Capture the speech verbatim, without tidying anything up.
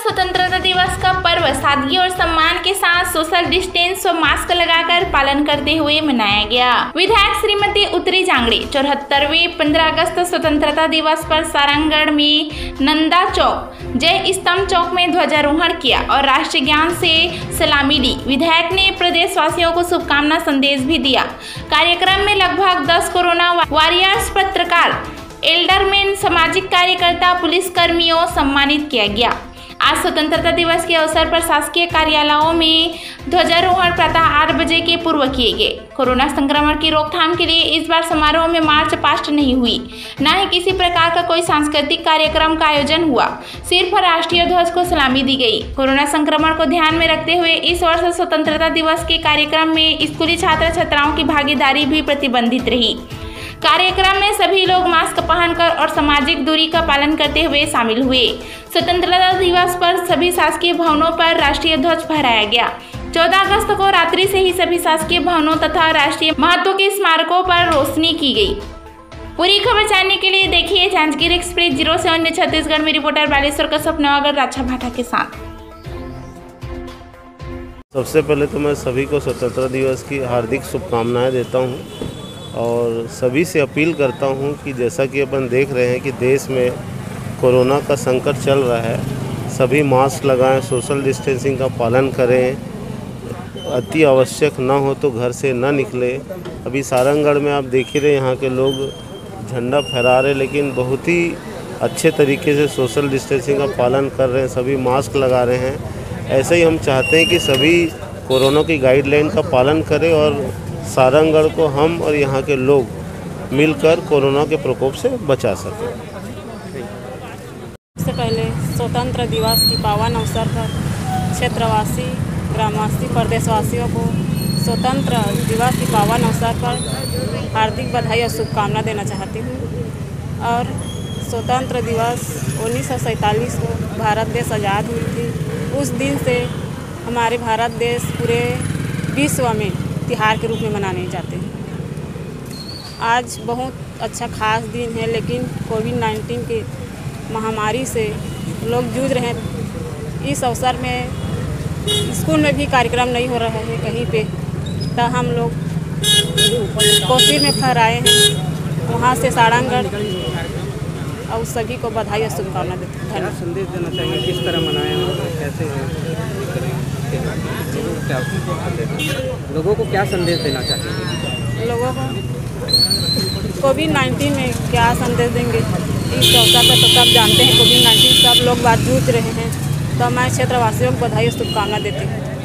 स्वतंत्रता दिवस का पर्व सादगी और सम्मान के साथ सोशल डिस्टेंस व मास्क लगाकर पालन करते हुए मनाया गया। विधायक श्रीमती उत्तरी जांगड़े चौहत्तरवें पंद्रह अगस्त स्वतंत्रता दिवस पर सारंगगढ़ में नंदा चौक, जय स्तंभ चौक में ध्वजारोहण किया और राष्ट्रीय ज्ञान से सलामी दी। विधायक ने प्रदेशवासियों को शुभकामना संदेश भी दिया। कार्यक्रम में लगभग दस कोरोना वॉरियर्स, पत्रकार, एल्डरमैन, सामाजिक कार्यकर्ता, पुलिस कर्मियों सम्मानित किया गया। आज स्वतंत्रता दिवस के अवसर पर शासकीय कार्यालयों में ध्वजारोहण प्रातः आठ बजे के पूर्व किए गए। कोरोना संक्रमण की रोकथाम के लिए इस बार समारोह में मार्च पास्ट नहीं हुई, न ही किसी प्रकार का कोई सांस्कृतिक कार्यक्रम का आयोजन हुआ। सिर्फ राष्ट्रीय ध्वज को सलामी दी गई। कोरोना संक्रमण को ध्यान में रखते हुए इस वर्ष स्वतंत्रता दिवस के कार्यक्रम में स्कूली छात्र छात्राओं की भागीदारी भी प्रतिबंधित रही। कार्यक्रम में सभी लोग मास्क पहनकर और सामाजिक दूरी का पालन करते हुए शामिल हुए। स्वतंत्रता दिवस पर सभी शासकीय भवनों पर राष्ट्रीय ध्वज फहराया गया। चौदह अगस्त को रात्रि से ही सभी शासकीय भवनों तथा राष्ट्रीय महत्व के स्मारकों पर रोशनी की गई। पूरी खबर जानने के लिए देखिए Janjgir express zero seven Chhattisgarh में रिपोर्टर बालेश्वर कश्यप नवागढ़ राजा भाटा के साथ। सबसे पहले तो मैं सभी को स्वतंत्रता दिवस की हार्दिक शुभकामनाएं देता हूं और सभी से अपील करता हूं कि जैसा कि अपन देख रहे हैं कि देश में कोरोना का संकट चल रहा है, सभी मास्क लगाएं, सोशल डिस्टेंसिंग का पालन करें, अति आवश्यक ना हो तो घर से ना निकले। अभी सारंगगढ़ में आप देख ही रहे यहाँ के लोग झंडा फहरा रहे, लेकिन बहुत ही अच्छे तरीके से सोशल डिस्टेंसिंग का पालन कर रहे हैं, सभी मास्क लगा रहे हैं। ऐसे ही हम चाहते हैं कि सभी कोरोना की गाइडलाइन का पालन करें और सारंगगढ़ को हम और यहाँ के लोग मिलकर कोरोना के प्रकोप से बचा सकें। सबसे पहले स्वतंत्र दिवस की पावन अवसर पर क्षेत्रवासी, ग्रामवासी, प्रदेशवासियों को स्वतंत्र दिवस की पावन अवसर पर हार्दिक बधाई और शुभकामना देना चाहती हूँ। और स्वतंत्र दिवस उन्नीस सौ सैंतालीस को भारत देश आज़ाद हुई थी। उस दिन से हमारे भारत देश पूरे विश्व में त्योहार के रूप में मनाने जाते हैं। आज बहुत अच्छा खास दिन है, लेकिन कोविड नाइन्टीन के महामारी से लोग जूझ रहे हैं। इस अवसर में स्कूल में भी कार्यक्रम नहीं हो रहा है कहीं पे, तो हम लोग कोशिश में फहराए हैं, वहाँ से सारंगगढ़ और सभी को बधाई और शुभकामना देते हैं। क्या संदेश देना चाहिए, किस तरह मनाएं, कैसे क्या लोगों को क्या संदेश देना चाहिए? लोगों को कोविड नाइन्टीन में क्या संदेश देंगे इस अवसर पर तो सब जानते हैं। कोविड नाइन्टीन सब लोग बात जूझ रहे हैं, तो मैं क्षेत्रवासियों को बधाई और शुभकामना देती हूँ।